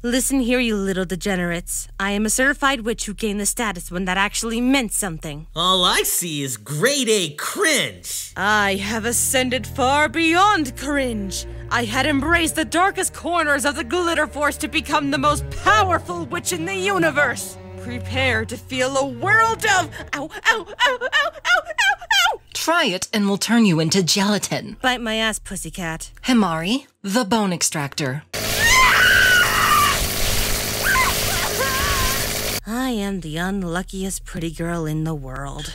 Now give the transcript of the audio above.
Listen here, you little degenerates. I am a certified witch who gained the status when that actually meant something. All I see is grade A cringe. I have ascended far beyond cringe. I had embraced the darkest corners of the glitter force to become the most powerful witch in the universe. Prepare to feel a world of ow, ow, ow, ow, ow, ow, ow. Try it and we'll turn you into gelatin. Bite my ass, pussycat. Himari, the bone extractor. I am the unluckiest pretty girl in the world.